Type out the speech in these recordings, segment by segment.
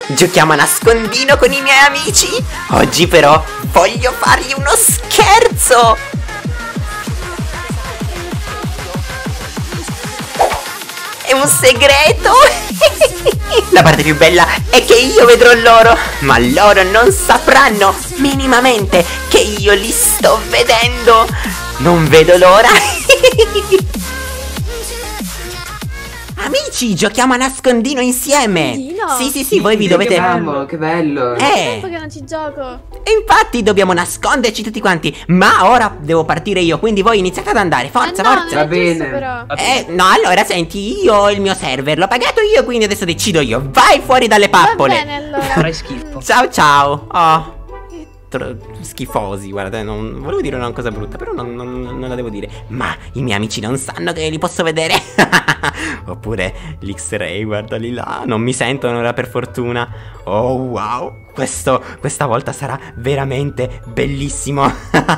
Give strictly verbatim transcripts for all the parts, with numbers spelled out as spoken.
Giochiamo a nascondino con i miei amici. Oggi però voglio fargli uno scherzo. È un segreto. La parte più bella è che io vedrò loro, ma loro non sapranno minimamente che io li sto vedendo. Non vedo l'ora. Amici, giochiamo a nascondino insieme. Nascondino? Sì, sì, sì, voi vi dovete... Che bello, che bello. Eh. tempo che non ci gioco. E infatti dobbiamo nasconderci tutti quanti. Ma ora devo partire io, quindi voi iniziate ad andare. Forza, Eh no, forza. non è Va giusto, bene. però. Eh, no, allora senti, io ho il mio server, l'ho pagato io, quindi adesso decido io. Vai fuori dalle Va pappole. bene allora. Farai schifo. Ciao ciao. Oh, tro- schifosi, guarda, non volevo dire una cosa brutta, però non, non- non la devo dire. Ma i miei amici non sanno che li posso vedere. Oppure l'X-Ray, guardali là, non mi sentono ora per fortuna. Oh wow, questo, questa volta sarà veramente bellissimo.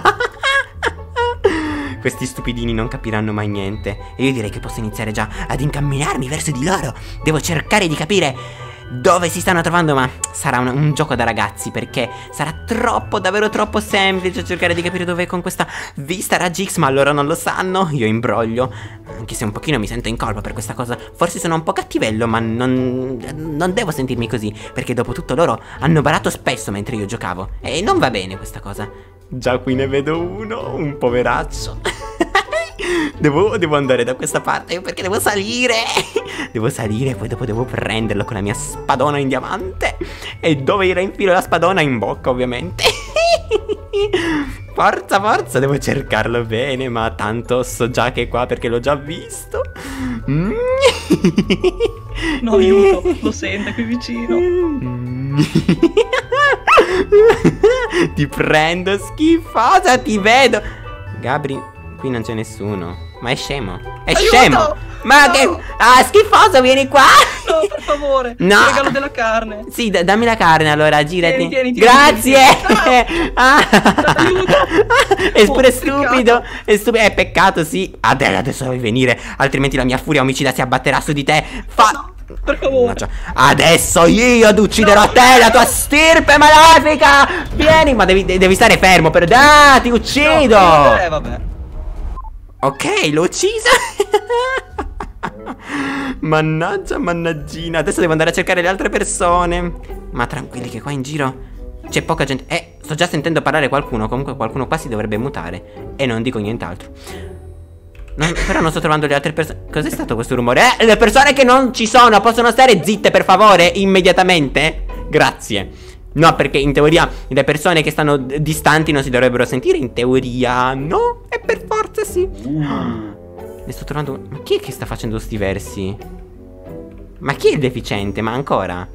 Questi stupidini non capiranno mai niente. E io direi che posso iniziare già ad incamminarmi verso di loro. Devo cercare di capire dove si stanno trovando, ma sarà un, un gioco da ragazzi, perché sarà troppo, davvero troppo semplice cercare di capire dove con questa vista raggi X, ma loro non lo sanno. Io imbroglio, anche se un pochino mi sento in colpa per questa cosa. Forse sono un po' cattivello, ma non, non devo sentirmi così, perché dopo tutto loro hanno barato spesso mentre io giocavo. E non va bene questa cosa. Già qui ne vedo uno, un poveraccio. Devo, devo andare da questa parte perché devo salire. Devo salire e poi dopo devo prenderlo con la mia spadona in diamante. E dove infilo la spadona? In bocca, ovviamente. Forza, forza, devo cercarlo bene, ma tanto so già che è qua perché l'ho già visto. Mm. No, aiuto, lo sento qui vicino. Ti prendo, schifosa, ti vedo. Gabri, qui non c'è nessuno. Ma è scemo. È Aiuto! scemo. Ma No! che... Ah, schifoso, vieni qua. No, per favore. No. Ti regalo della carne. Sì, da- dammi la carne allora, girati. Tieni, tieni, tieni, Grazie. tieni. Ah. Aiuto. È pure Oh, stupido. È stupido. È peccato, sì. Adesso, adesso devi venire. Altrimenti la mia furia omicida si abbatterà su di te. Fa... No, per favore. Adesso io ad ucciderò No. te, la tua stirpe malefica. Vieni, ma devi, devi stare fermo per... Ah, ti uccido. No, eh, vabbè. Ok, l'ho uccisa. Mannaggia, mannaggina. Adesso devo andare a cercare le altre persone. Ma tranquilli che qua in giro c'è poca gente. Eh, sto già sentendo parlare qualcuno. Comunque qualcuno qua si dovrebbe mutare. E non dico nient'altro. Non, però non sto trovando le altre persone. Cos'è stato questo rumore? Eh, le persone che non ci sono possono stare zitte per favore, immediatamente? Grazie. No, perché in teoria le persone che stanno d- distanti non si dovrebbero sentire. In teoria no. E per forza sì. Ne sto trovando. Ma chi è che sta facendo sti versi? Ma chi è il deficiente? Ma ancora?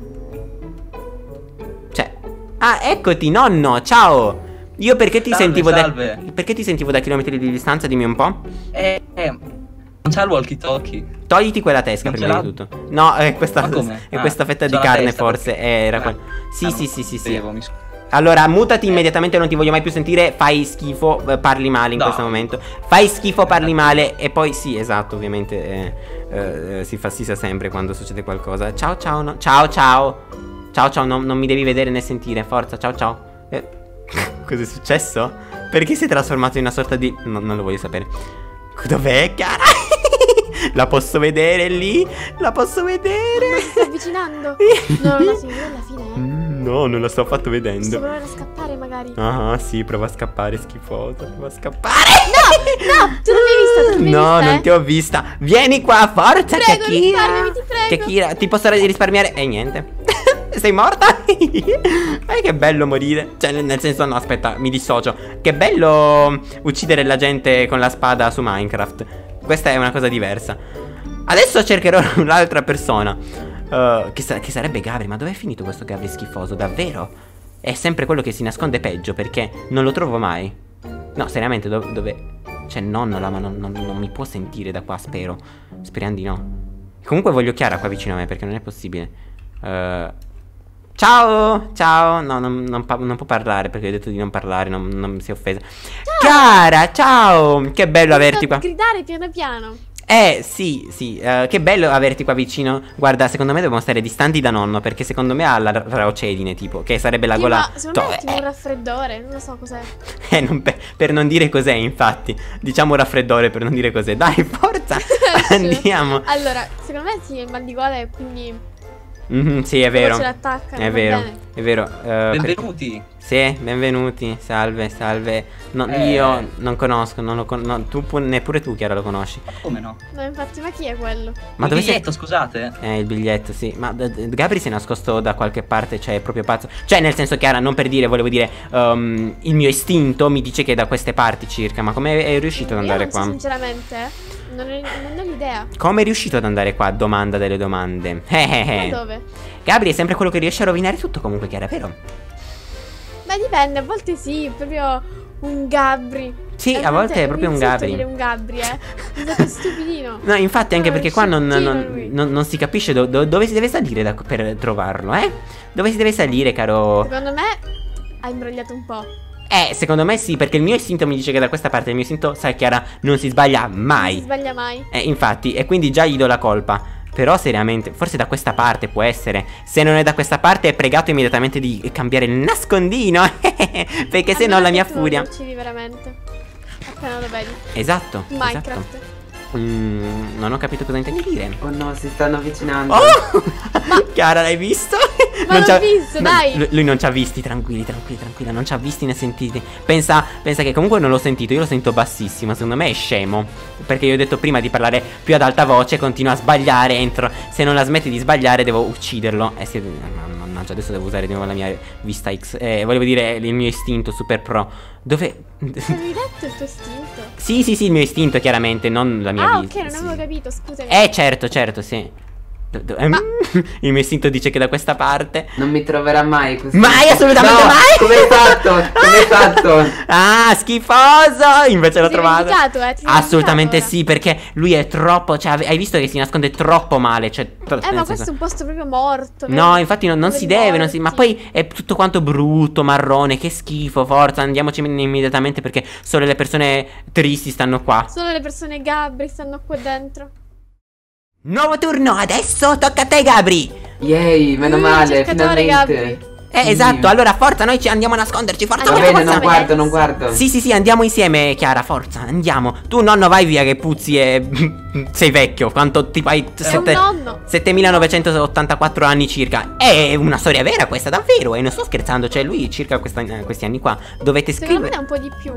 Cioè. Ah, eccoti, nonno, ciao. Io perché ti Salve, sentivo salve. da. Perché ti sentivo da chilometri di distanza? Dimmi un po'. Eh, eh, non c'è il walkie talkie. Togliti quella testa Non prima ce di l'ha? tutto. No, è questa, Ma come? è Ah, questa fetta di c'ho la carne testa, forse. perché- eh, Era Ah. quel- Sì, Ah, sì, non sì, sì, sì. sapevo, mi scusi. Allora, mutati immediatamente, non ti voglio mai più sentire. Fai schifo, eh, parli male in No. questo momento. Fai schifo, parli male. E poi sì, esatto, ovviamente eh, eh, si fa si sa sempre quando succede qualcosa. Ciao, ciao, no. Ciao, ciao. Ciao, ciao, no- non mi devi vedere né sentire. Forza, ciao, ciao. Eh, cos'è successo? Perché si è trasformato in una sorta di... No, non lo voglio sapere. Dov'è, cara? La posso vedere lì? La posso vedere? Si sta avvicinando. Non la si vede alla fine, eh. Mm, No, non la sto affatto Posso vedendo. provare a scappare magari. Ah, sì, prova a scappare, schifosa. Prova a scappare. No, tu non mi hai vista, tu non mi hai No, vista, non eh. ti ho vista. Vieni qua, forza, Prego, Kira. risparmiami, ti prego. Kira, ti posso risparmiare? E niente. Sei morta? Eh, che bello morire. Cioè, nel nel senso, no, aspetta, mi dissocio. Che bello uccidere la gente con la spada su Minecraft. Questa è una cosa diversa. Adesso cercherò un'altra persona. Uh, che, sa- che sarebbe Gabri. Ma dov'è finito questo Gabri schifoso? Davvero? È sempre quello che si nasconde peggio, perché non lo trovo mai. No, seriamente, do- dove... C'è nonno là, ma non, non- non mi può sentire da qua, spero. Speriamo di no. Comunque voglio Chiara qua vicino a me, perché non è possibile. Uh, ciao, ciao. No, non, non pa- non può parlare, perché ho detto di non parlare, non, non si è offesa. Chiara, ciao. Che bello averti qua. Devo gridare piano piano. Eh, sì, sì, eh, che bello averti qua vicino. Guarda, secondo me dobbiamo stare distanti da nonno, perché secondo me ha la raucedine, tipo, che sarebbe la Sì, gola... ma secondo me è to- tipo un raffreddore, non lo so cos'è. Eh, non per, per non dire cos'è, infatti. Diciamo raffreddore per non dire cos'è. Dai, forza, andiamo. Allora, secondo me sì, è il mal di gola e quindi Mhm, sì, è dopo vero. ce l'attaccano, È va vero, bene. è vero. eh, Benvenuti. Sì, benvenuti, salve, salve. No, Eh. Io non conosco, non lo con- no, tu pu- neppure tu, Chiara, lo conosci. Ma come no? No, infatti, ma chi è quello? Ma Il dove sei? biglietto, scusate. Eh, il biglietto, sì. Ma d- d- Gabri si è nascosto da qualche parte, cioè è proprio pazzo. Cioè, nel senso, Chiara, non per dire, volevo dire, um, il mio istinto mi dice che è da queste parti circa. Ma come è riuscito ad andare Io non qua? so, sinceramente, non, ho- non ho l'idea. Come è riuscito ad andare qua? Domanda delle domande. Eh, eh, Ma eh. dove? Gabri è sempre quello che riesce a rovinare tutto comunque, Chiara, vero? Beh, dipende, a volte sì, proprio un Gabri. Sì, Eh, a volte è proprio un insulto Gabri. dire un Gabri, eh. Mi sa che è stupidino. No, infatti, anche No, perché qua non, sciocchino non- lui. non- non si capisce do- do- dove si deve salire da- per trovarlo, eh? Dove si deve salire, caro? Secondo me ha imbrogliato un po'. Eh, secondo me sì, perché il mio istinto mi dice che da questa parte il mio istinto, sai Chiara, non si sbaglia Non si mai. sbaglia mai. Eh, infatti, e quindi già gli do la colpa. Però seriamente, forse da questa parte può essere. Se non è da questa parte è pregato immediatamente di cambiare il nascondino. Perché se no la mia furia. Non lo uccidi veramente. Appena lo vedi. Esatto. Minecraft. esatto. Mm, non ho capito cosa intendi dire. Oh no, si stanno avvicinando. Oh! Chiara, l'hai visto? Ma l'ho ci ha- visto, no, dai. Lui, lui non ci ha visti, tranquilli, tranquilli, tranquilla. Non ci ha visti né sentiti. Pensa, pensa che comunque non l'ho sentito. Io lo sento bassissimo. Secondo me è scemo. Perché io ho detto prima di parlare più ad alta voce. Continua a sbagliare. Entro. Se non la smetti di sbagliare, devo ucciderlo. Eh sì, mannaggia, adesso devo usare di nuovo la mia vista X. Eh, volevo dire il mio istinto super pro. Dove. Avevi detto il tuo istinto? Sì, sì, sì, il mio istinto, chiaramente, non la mia Ah, vista. ok, non sì. avevo capito, scusami. Eh, certo, certo, sì. Do- do- ehm, il mio istinto dice che da questa parte. Non mi troverà mai questo. Mai, assolutamente No, mai! Come hai fatto? Come hai fatto? Ah, schifoso! Invece l'ho Ti sei trovato. vendicato, eh, ti sei Assolutamente vendicato sì, perché lui è troppo. Cioè, ave- hai visto che si nasconde troppo male. Cioè, tro- ora. Eh, nel ma senso- questo è un posto proprio morto. No, vedi? infatti non, non Dove si deve, non si- ma morti. poi è tutto quanto brutto, marrone, che schifo, forza, andiamoci immediatamente perché solo le persone tristi stanno qua. Solo le persone Gabri stanno qua dentro. Nuovo turno, adesso tocca a te, Gabri. Yay, meno Mm, male, cercatore finalmente. Gabri. Eh, Sì. esatto, allora forza, noi ci andiamo a nasconderci, forza, Va Andiamo forza, bene, forza. non forza. guardo, non guardo. Sì, sì, sì, andiamo insieme, Chiara, forza, andiamo. Tu, nonno, vai via che puzzi e sei vecchio. Quanto tipo hai È un nonno. settemillenovecentottantaquattro anni circa. È una storia vera questa, davvero. E non sto scherzando, cioè lui circa questa- questi anni qua. Dovete Secondo me scrivere. è un po' di più.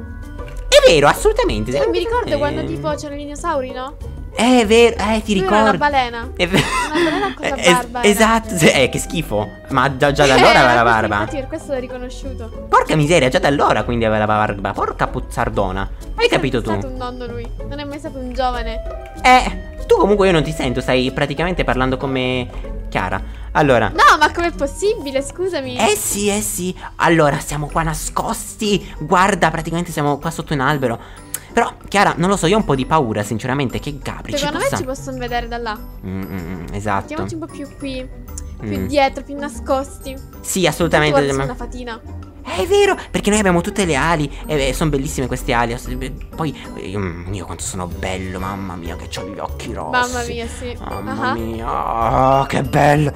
È vero, assolutamente. Non mi ricordo Eh, quando tipo c'erano i dinosauri, no? È vero, eh, ti Lui era una ricordo. balena. È vero. Una balena con la Es- barba era. esatto, sì, eh, che schifo. Ma già, già da allora Eh, aveva la questo- barba. Infatti per questo l'ho riconosciuto. Porca miseria, già da allora quindi aveva la barba. Porca puzzardona. Hai capito tu? Non è stato un nonno lui. Non è mai stato un giovane. Eh, tu comunque io non ti sento, stai praticamente parlando come Chiara. Allora. No, ma com'è possibile? Scusami. Eh sì, eh sì. Allora, siamo qua nascosti. Guarda, praticamente siamo qua sotto un albero. Però, Chiara, non lo so, io ho un po' di paura, sinceramente, che Gabri ci Secondo me possa... ci possono vedere da là. Mm, mm, mm, esatto. Mettiamoci un po' più qui. Più Mm. dietro, più nascosti. Sì, Tu assolutamente. guarda, sei ma- una fatina. Eh, È vero, perché noi abbiamo tutte le ali e sono bellissime queste ali. ass- Poi, io, io quanto sono bello, mamma mia, che ho gli occhi rossi. Mamma mia, sì. Mamma Ah. mia, oh, che bello.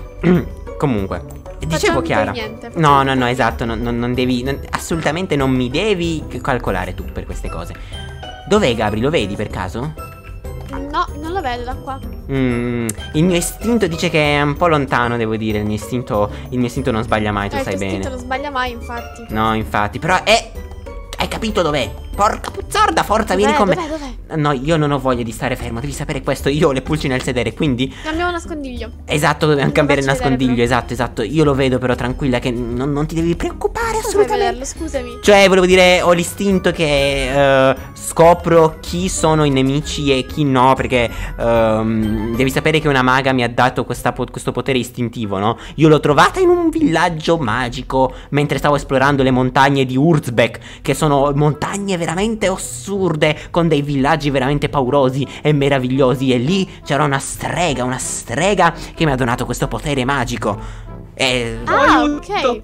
Comunque, dicevo Facciamo Chiara. niente. No, no, no, esatto, non, non- non devi, non- assolutamente non mi devi calcolare tu per queste cose. Dov'è Gabri? Lo vedi per caso? No, non lo vedo da qua. Mm, il mio istinto dice che è un po' lontano, devo dire. Il mio istinto, il mio istinto non sbaglia mai, tu Eh, il sai tuo istinto bene. non sbaglia mai, infatti. No, infatti, però è... Hai capito dov'è? Porca puzzarda, forza, vieni Dov'è, con me. dov'è, dov'è? No, io non ho voglia di stare fermo, devi sapere questo. Io ho le pulci nel sedere, quindi... Cambiamo nascondiglio. Esatto, dobbiamo Non cambiare il faccio vedere, nascondiglio, però. esatto, esatto. Io lo vedo però tranquilla che non, non ti devi preoccupare Come fai a assolutamente. vederlo? Scusami. Cioè, volevo dire, ho l'istinto che eh, scopro chi sono i nemici e chi no, perché ehm, devi sapere che una maga mi ha dato questa po- questo potere istintivo, no? Io l'ho trovata in un villaggio magico mentre stavo esplorando le montagne di Urzbek, che sono montagne veramente assurde, con dei villaggi veramente paurosi e meravigliosi. E lì c'era una strega, una strega che mi ha donato questo potere magico. E... Ah, Aiuto! ok.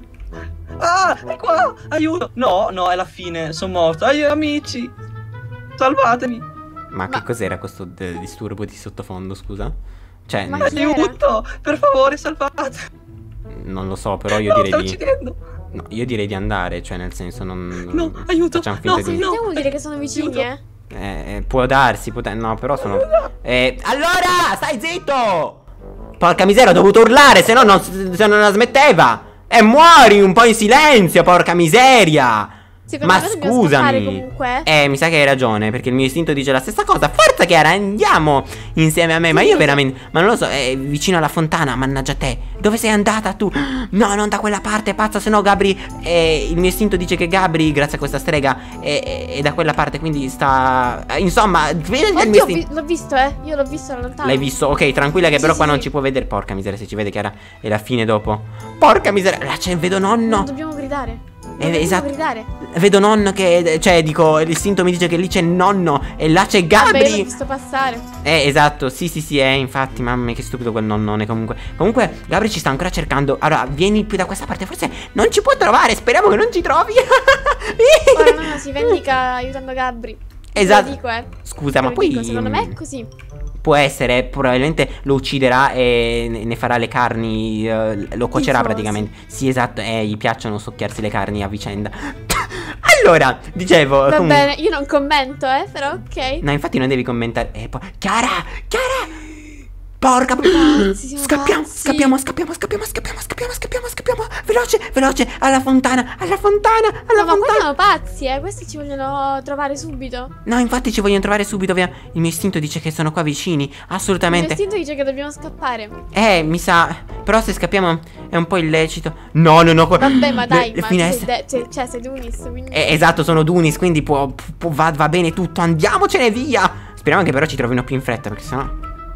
Ah, è qua! Aiuto! No, no, è la fine, sono morto. Aiuto, amici! Salvatemi! Ma, Ma- che cos'era questo eh, disturbo di sottofondo, scusa? Cioè, Ma n- chi era? Aiuto! Per favore, salvate! non lo so, però io No, direi sto di... uccidendo! No, io direi di andare, cioè nel senso non... No, aiuto, Facciamo finta no, di... no. Sentiamo dire che sono vicini, Aiuto. eh. Eh, eh, può darsi, può dar- no, però sono... Eh, allora, stai zitto! Porca miseria, ho dovuto urlare, se no non, se non la smetteva! E muori un po' in silenzio, porca miseria! Secondo Ma me dobbiamo scappare scusami! comunque. Eh, mi sa che hai ragione, perché il mio istinto dice la stessa cosa. Forza Chiara, andiamo insieme a me. Ma io veramente... Ma non lo so, è vicino alla fontana, mannaggia te. Dove sei andata tu? No, non da quella parte, pazza, se no Gabri... Eh, il mio istinto dice che Gabri, grazie a questa strega, è, è- è da quella parte, quindi sta... eh, Insomma, vedi il mio Oddio, ho istinto... vi- l'ho visto, eh. Io l'ho visto da lontano. L'hai visto? Ok, tranquilla che Sì, però sì, qua non sì. ci può vedere. Porca miseria, se ci vede Chiara è la fine dopo. Porca miseria, là c'è, vedo nonno. Non dobbiamo gridare. Non Eh, dobbiamo esatto. gridare. Vedo nonno che, cioè dico, l'istinto mi dice che lì c'è nonno e là c'è Vabbè, io l'ho Gabri. visto passare. Eh, esatto, sì, sì, sì, eh, infatti, mamma mia, che stupido quel nonnone comunque. Comunque, Gabri ci sta ancora cercando. Allora, vieni più da questa parte, forse non ci può trovare, speriamo che non ci trovi. Ora nonna si vendica aiutando Gabri. Esatto. Te lo dico, eh. Scusa, Te ma lo poi dico, secondo me è così. può essere, probabilmente lo ucciderà e ne ne farà le carni, eh, lo cuocerà Tifosi. praticamente. Sì, esatto, eh, gli piacciono succhiarsi le carni a vicenda. Allora, dicevo, Va comunque- bene, io non commento, eh, però ok. No, infatti non devi commentare. Eh, poi... Chiara! Chiara! Porca... Pazzi, siamo Scappiamo, pazzi. scappiamo, scappiamo, scappiamo, scappiamo, scappiamo, scappiamo, scappiamo. Veloce, veloce, alla fontana, alla fontana, alla No, ma qua fontana. siamo pazzi, eh. Questi ci vogliono trovare subito. No, infatti ci vogliono trovare subito, via. Il mio istinto dice che sono qua vicini, Il mio assolutamente. istinto dice che dobbiamo scappare. Eh, mi sa. Però se scappiamo è un po' illecito. No, no, no. Vabbè, ma dai, le, le ma finestre. sei de- cioè, cioè, sei Dunis, quindi... Eh, esatto, sono Dunis, quindi può, può- va, va bene tutto. Andiamocene via. Speriamo che però ci trovino più in fretta, perché sennò.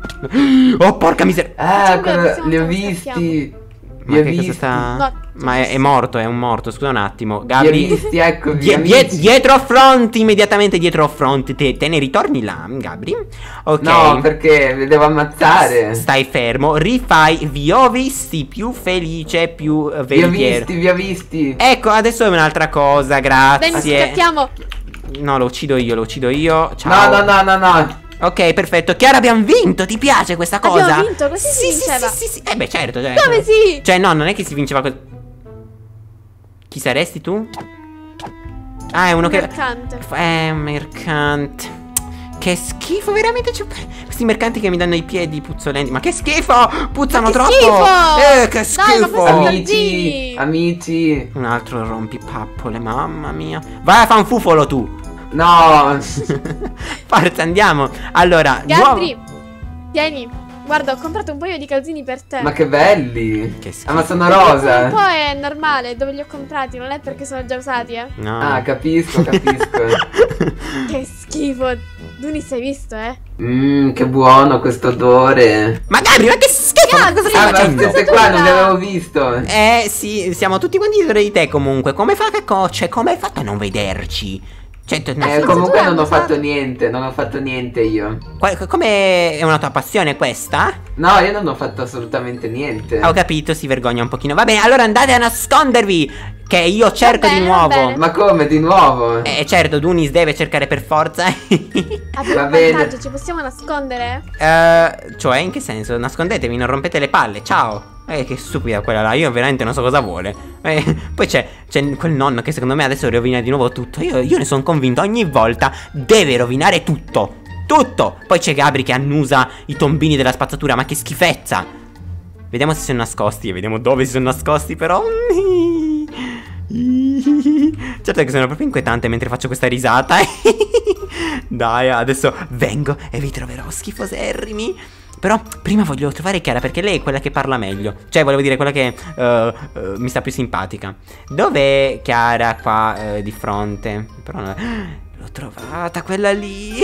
Oh, porca miseria. Ah, Facciamo quello- che possiamo li ho fare, visti. Ma Li ho che cosa visti. sta. No, Ma è, è morto, è un morto. Scusa un attimo. Li ho Gabri. visti, ecco, Die- die- dietro a front, immediatamente dietro a front. Te, te ne ritorni là, Gabri. Ok. No, perché li devo ammazzare. Stai fermo, rifai. Vi ho visti più felice, più eh, Vi ho veritiero. visti, vi ho visti. Ecco, adesso è un'altra cosa, Dai, grazie. scappiamo. No, lo uccido io, lo uccido io. Ciao. No, no, no, no, no. Ok, perfetto. Chiara, abbiamo vinto. Ti piace questa cosa? Abbiamo vinto, così si sì, sì, vinceva. sì, sì, sì. Eh beh, certo. Cioè, Come sì? Cioè, no, non è che si vinceva così. Chi saresti tu? Ah, è uno Un che. mercante. È un mercante. Che schifo, veramente. C'è... Questi mercanti che mi danno i piedi puzzolenti. Ma che schifo! Puzzano Ma che troppo! schifo! Eh, che Dai, ma schifo! questo- Amici, Garzini. amici. Un altro rompipappole, mamma mia. Vai a fan fufolo tu! No. Forza, andiamo. Allora, Gabri, tieni. Guarda, ho comprato un paio di calzini per te. Ma che belli. Che schifo. Ah, ma sono Un rosa. po' è normale, dove li ho comprati, non è perché sono già usati, eh. No. Ah, capisco, capisco. Che schifo. Dunis, hai visto, eh? Mmm, che buono questo odore. Ma Gabri, ma che schifo! Ma cosa stai Ah, ma facendo? queste qua non le avevo visto. Eh sì, siamo tutti quanti dietro di te comunque. Come fa che cocce? Come hai fatto a non vederci? Cioè, tu- Eh, sì, comunque tu non ho hai fatto usato- niente, non ho fatto niente io. qua- come è una tua passione questa? No, io non ho fatto assolutamente niente. Ho capito, si vergogna un pochino. Va bene, allora andate a nascondervi. Che io cerco bene, di va nuovo. bene. Ma come, di nuovo? Eh certo, Dunis deve cercare per forza. Abbiamo Va un bene. vantaggio, ci possiamo nascondere? Eh, cioè, in che senso? Nascondetevi, non rompete le palle. Ciao. Eh, che stupida quella là. Io veramente non so cosa vuole. Eh, poi c'è, c'è quel nonno che secondo me adesso rovina di nuovo tutto. Io, io ne sono convinto, ogni volta deve rovinare tutto. Tutto. Poi c'è Gabri che annusa i tombini della spazzatura. Ma che schifezza. Vediamo se sono nascosti. Vediamo dove si sono nascosti, però. Certo che sono proprio inquietante mentre faccio questa risata. Dai, adesso vengo e vi troverò schifoserrimi. Però prima voglio trovare Chiara, perché lei è quella che parla meglio. Cioè, volevo dire, quella che uh, uh, mi sta più simpatica. Dov'è Chiara qua uh, di fronte? Però no, l'ho trovata, quella lì.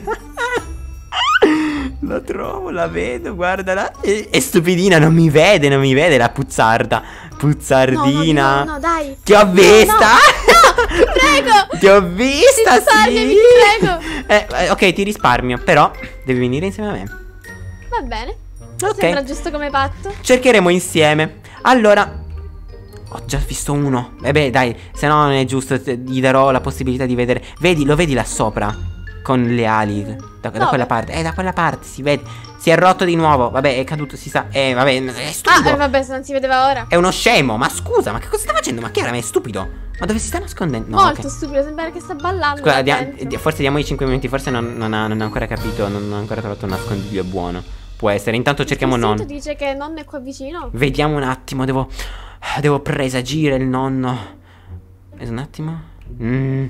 La trovo, la vedo, guardala. È, è stupidina, non mi vede, non mi vede la puzzarda. Puzzardina. No, no, no, dai. Ti ho No, vista. no, ti prego. Ti ho vista, Risparmiami, sì. ti prego. Eh, eh, ok, ti risparmio, però devi venire insieme a me. Va bene. Ok. Sembra giusto come patto. Cercheremo insieme. Allora, ho già visto uno. E beh, dai, se no non è giusto, te- gli darò la possibilità di vedere. Vedi, lo vedi là sopra? con le ali. Da, da Dove? quella parte. Eh, da quella parte, si vede. Si è rotto di nuovo. Vabbè, è caduto, si sa. Eh, vabbè, è stupido. Ah, eh, vabbè, se non si vedeva ora. È uno scemo, ma scusa, ma che cosa sta facendo? Ma Chiara, ma è stupido. Ma dove si sta nascondendo? No, Molto ok. stupido, sembra che sta ballando. Scusa, là dia- dentro. di- forse diamo i cinque minuti, forse non, non ha, non ha ancora capito, non ha ancora trovato un nascondiglio buono. Può essere, intanto cerchiamo Istinto nonno. dice che nonno è qua vicino. Vediamo un attimo, devo. Devo presagire il nonno. Aspetta un attimo. Mm.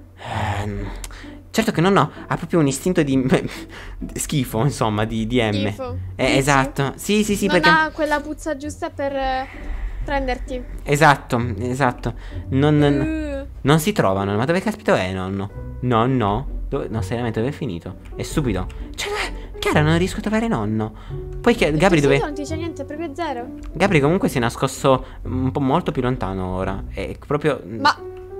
Ehm, certo che nonno ha proprio un istinto di. Schifo, insomma, di, di M. Schifo. Eh, Dici? esatto. Sì, sì, sì, non perché. ha quella puzza giusta per eh, prenderti. Esatto, esatto. Non. Uh, Non si trovano, ma dove caspita è nonno? Nonno? Dove, no, seriamente, dove è finito? È stupido. Cioè, Chiara, non riesco a trovare nonno. Poi che, Gabri il tuo dove. sito non ti dice niente, è proprio zero. Gabri comunque si è nascosto un po' molto più lontano ora. È proprio. Ma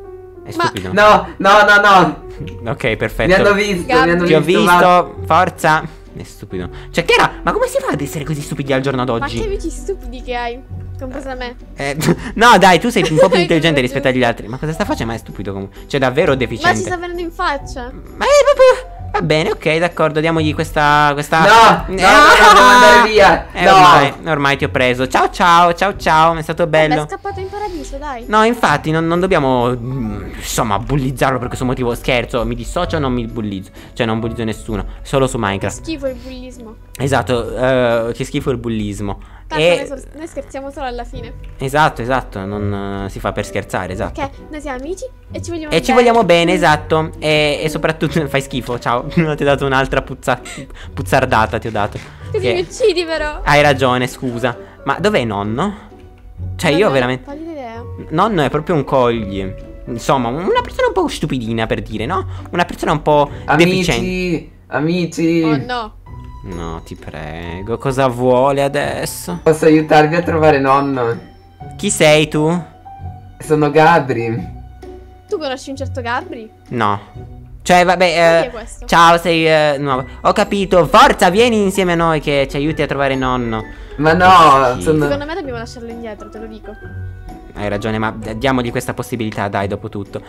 È ma- stupido. No, no, no, no. Ok, Mi perfetto. hanno visto, mi hanno Ti ho visto. ma- visto, forza. È stupido. Cioè, Chiara, ma come si fa ad essere così stupidi al giorno ma che d'oggi? amici stupidi che hai, compreso me. Eh, no, dai, tu sei un po' più Hai intelligente ragione. rispetto agli altri. Ma cosa sta facendo? Ma è stupido comunque. Cioè, davvero Ma deficiente. ci sta venendo in faccia. Ma è proprio. Va bene, ok, d'accordo, diamogli questa. questa... No, no, no, no, devo andare via. Eh, No. ormai, ormai ti ho preso. Ciao, ciao, ciao, ciao. È stato Vabbè, bello. è scappato in paradiso, dai. No, infatti, non, non dobbiamo. mm, Insomma, bullizzarlo per questo motivo. Scherzo, mi dissocio, non mi bullizzo. Cioè, non bullizzo nessuno. Solo su Che Minecraft. schifo il bullismo. Esatto, eh, che schifo il bullismo. Tanto E- noi, so- noi scherziamo solo alla fine. Esatto, esatto. Non eh, si fa per scherzare, esatto. Perché noi siamo amici e ci vogliamo E ci bene. vogliamo bene, esatto. E, e soprattutto fai schifo, ciao. Ti ho dato un'altra puzza, puzzardata, ti ho dato. Così Che- mi uccidi però. Hai ragione, scusa. Ma dov'è nonno? Cioè, Non io ho veramente. pallida idea. Nonno è proprio un cogli. Insomma, una persona un po' stupidina per dire, no? Una persona un po' deficiente. Amici, amici. Oh no. No, ti prego, cosa vuole adesso? Posso aiutarvi a trovare nonno? Chi sei tu? Sono Gabri. Tu conosci un certo Gabri? No. Cioè, vabbè, Chi è eh, questo? ciao, sei eh, nuovo. Ho capito. Forza, vieni insieme a noi che ci aiuti a trovare nonno. Ma no, Sì. sono. Secondo me dobbiamo lasciarlo indietro, te lo dico. Hai ragione, ma d- diamogli questa possibilità, dai, dopo tutto.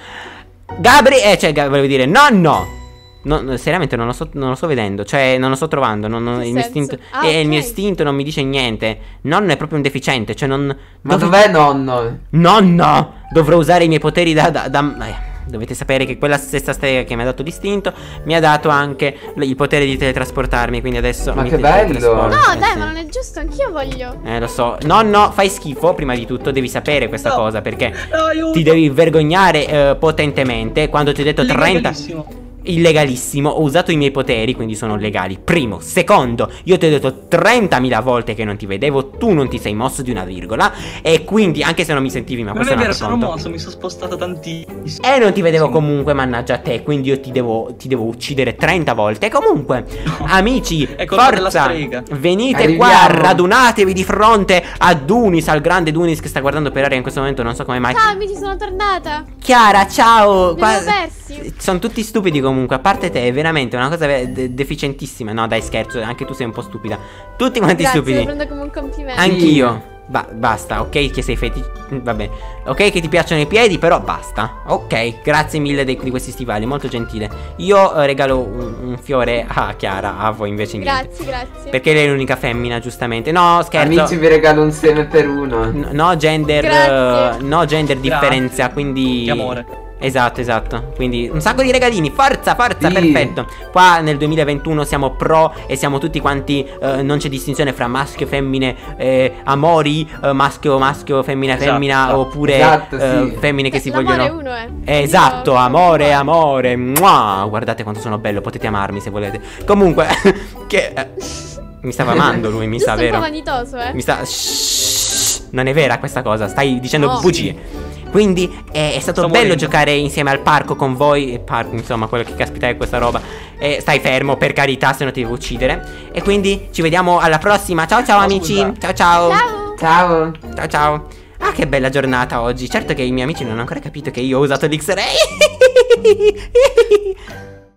Gabri, eh, cioè, Gab- volevo dire, nonno! No, no, seriamente non lo, sto, non lo sto vedendo, cioè non lo sto trovando, non, non- Che il mio senso? istinto, Ah, eh, il mio ok. istinto non mi dice niente. Nonno è proprio un deficiente, cioè non... Ma dove- dov'è nonno? Nonno! Dovrò usare i miei poteri da... da, da- eh, dovete sapere che quella stessa strega che mi ha dato l'istinto mi ha dato anche l- il potere di teletrasportarmi, quindi adesso... Ma mi che te- bello! teletrasporto. No, Eh, dai, sì. ma non è giusto, anch'io voglio. Eh, lo so. Nonno, fai schifo, prima di tutto, devi sapere questa No. cosa, perché... Aiuto. Ti devi vergognare eh, potentemente quando ti ho detto trenta... Illegalissimo. Illegalissimo, ho usato i miei poteri, quindi sono legali. Primo, secondo, io ti ho detto trentamila volte che non ti vedevo, tu non ti sei mosso di una virgola. E quindi, anche se non mi sentivi, ma Non questo è è un vero, altro sono conto. mosso, mi sono spostato tantissimo. E non ti vedevo Sì. comunque, mannaggia a te, quindi io ti devo, ti devo uccidere trenta volte. E comunque, amici, È colpa della forza, strega. venite qua, Arriviamo. radunatevi di fronte a Dunis, al grande Dunis che sta guardando per aria in questo momento, non so come mai. Ciao amici, sono tornata. Chiara, ciao! Li avevo persi. Sono tutti stupidi comunque, a parte te, è veramente una cosa ve- de- deficientissima. No, dai, scherzo, anche tu sei un po' stupida. Tutti quanti Grazie, lo stupidi. prendo come un complimento. Anch'io. Ba- basta, ok che sei feti. Va bene. Ok che ti piacciono i piedi, però basta. Ok, grazie mille dei- di questi stivali, molto gentile. Io eh, regalo un, un fiore a Chiara, a voi invece niente. Grazie, grazie. Perché lei è l'unica femmina, giustamente. No, scherzo. Amici, vi regalo un seme per uno. N- no gender, Grazie. eh, no gender Grazie. differenza, quindi... Che amore. Esatto, esatto. Quindi un sacco di regalini. Forza, forza, Sì. perfetto. Qua nel duemilaventuno siamo pro e siamo tutti quanti. eh, non c'è distinzione fra maschio, femmine, eh, amori, eh, maschio, maschio, femmina, Esatto, femmina. esatto. Oppure Esatto, eh, sì. femmine che Eh, si l'amore vogliono. è uno, eh. Eh, Esatto, Io- amore, amore. Mua, guardate quanto sono bello. Potete amarmi se volete. Comunque, che. eh, mi stava amando lui, mi Giusto sa, un po' vero? vanitoso, eh. Mi sta. Shhh, non è vera questa cosa, stai dicendo No. bugie. Quindi è, è stato Sto bello morendo. giocare insieme al parco con voi. Parco, insomma, quello che caspita è questa roba. E stai fermo, per carità, se no ti devo uccidere. E quindi ci vediamo alla prossima. Ciao ciao No, amici. scusa. Ciao ciao. Ciao. Ciao. Ciao ciao. Ah, che bella giornata oggi. Certo che i miei amici non hanno ancora capito che io ho usato l'X-Ray.